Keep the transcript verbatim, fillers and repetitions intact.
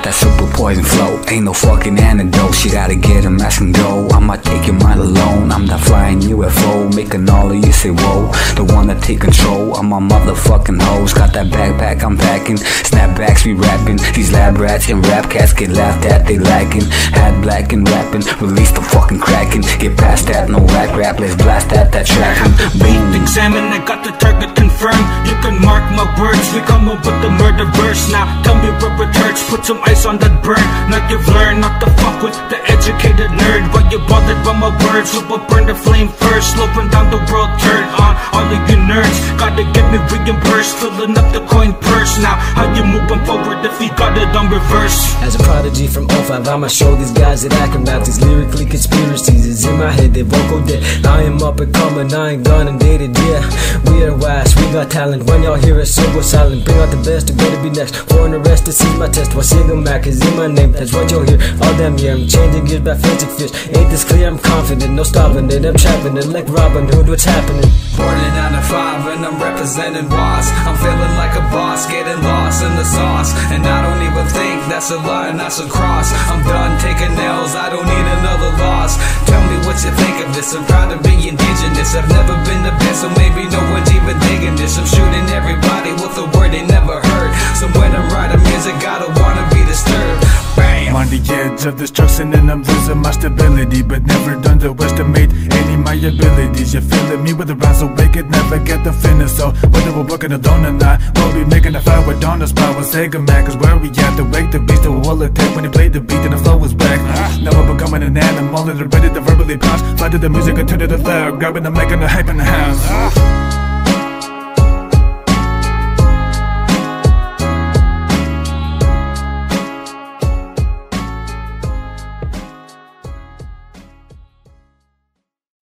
that super poison flow. Ain't no fucking antidote, she gotta get a mask and go. I'ma take your mind alone, I'm that flying U F O, making all of you say whoa. The one that take control, I'm my motherfucking hoes. Got that backpack, I'm packing, snapbacks we rapping. These lab rats and rap cats get laughed at, they lackin'. Hat black and rapping, release the fucking kraken. Get past that, no whack rap, let's blast at that trappin'. Beat examine, I got the target confirmed. You can mark my words, we come up with the murder verse. Now tell me where it hurts, put some ice on that burn. Now you've learned not to fuck with the educated nerd. But you bothered by my words, so we'll burn the flame first. Sloping down the world turn on all of you nerds. Gotta get me reimbursed, filling up the coin purse. Now how you moving forward if you got it on reverse? As a prodigy from oh five, I'ma show these guys that I can rap. These lyrically conspiracies is in my head, they vocal dead. I am up and coming, I ain't done and dated, yeah. We are wise, we got talent. When y'all hear us, so go silent. Bring out the best, to better be next. Foreign arrest, this is my test. While single Mac is in my name, that's what you'll hear all damn year. I'm changing gears by fancy fish. Ain't this clear? I'm confident, no stopping it. I'm trapping it like Robin Hood, what's happening? Born in nine to five and I'm representing was. I'm feeling like a boss, getting lost in the sauce. And I don't even think that's a line, that's a cross. I'm done taking L's, I don't need another loss. Tell me what you think of this, I'm proud to be indigenous. I've never been the best, so maybe no one's even digging this. I'm shooting everybody with a word they never heard. So when I'm writing music, I don't wanna be disturbed. Bam. I'm on the edge of destruction and I'm losing my stability, but never underestimate any of my abilities. You're feeling me with the rise awake, it never get the finish. So whether we're working alone or not, we'll be making a fire with Donna's power. Sega Mac is where we at to wake the beast. The wall attack when he played the beat and the flow is back. Now I'm becoming an animal and ready to verbally pounce. Fly to the music and turn to the fire, grabbing the mic and the hype in the house.